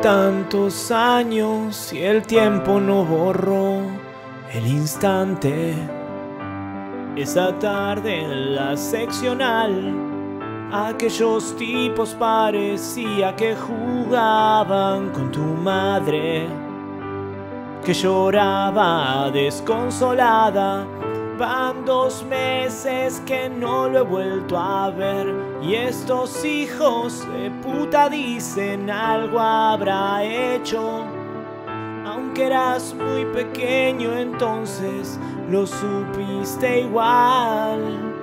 tantos años y el tiempo no borró el instante. Esa tarde en la seccional, aquellos tipos parecía que jugaban con tu madre, que lloraba desconsolada. Van 2 meses que no lo he vuelto a ver, y estos hijos de puta dicen algo habrá hecho. Aunque eras muy pequeño entonces lo supiste igual.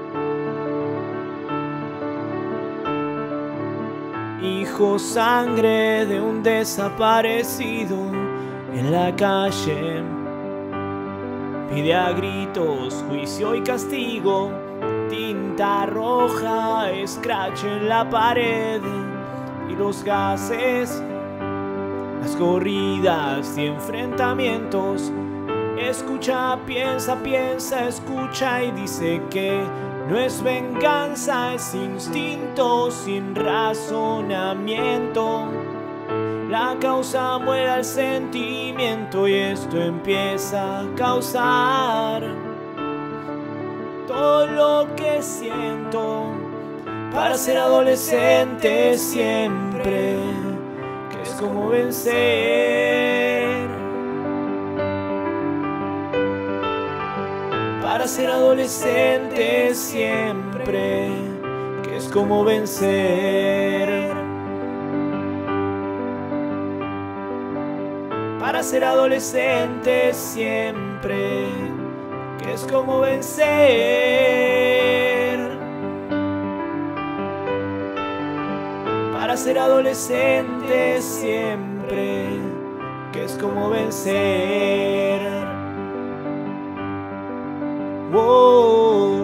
Hijo, sangre de un desaparecido en la calle, pide a gritos juicio y castigo. Tinta roja, scratch en la pared y los gases, las corridas y enfrentamientos. Escucha, piensa, piensa, escucha y dice que no es venganza, es instinto sin razonamiento. La causa muere al sentimiento y esto empieza a causar todo lo que siento. Para ser adolescente siempre, que es como vencer. Para ser adolescente siempre, que es como vencer. Para ser adolescente siempre, que es como vencer. Para ser adolescente siempre, que es como vencer. Wow.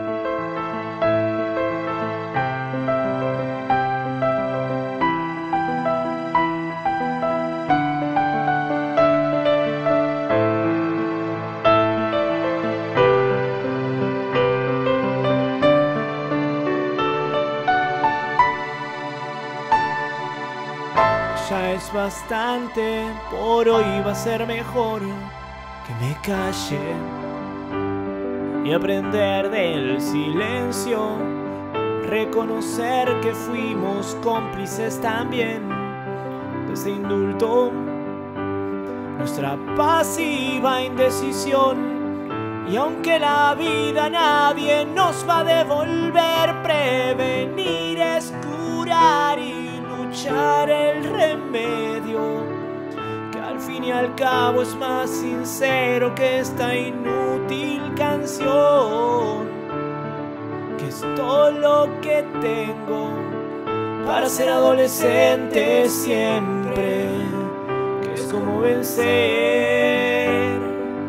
Ya es bastante, por hoy va a ser mejor que me calle y aprender del silencio, reconocer que fuimos cómplices también de ese indulto, nuestra pasiva indecisión. Y aunque la vida nadie nos va a devolver, prevenir es curar y luchar el remedio, que al fin y al cabo es más sincero que esta inútil canción, que es todo lo que tengo para ser adolescente siempre, que es como vencer.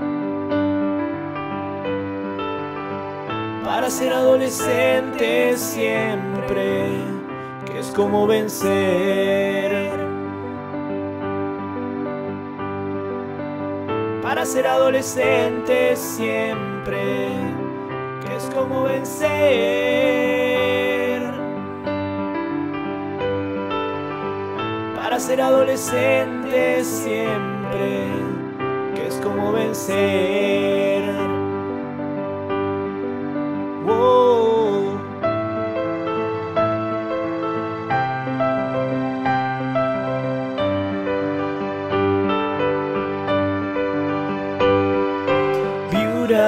Para ser adolescente siempre, que es como vencer. Para ser adolescente siempre, que es como vencer. Para ser adolescente siempre, que es como vencer. Wow.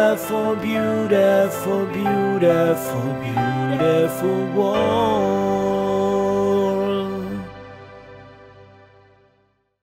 Beautiful, beautiful, beautiful, beautiful world.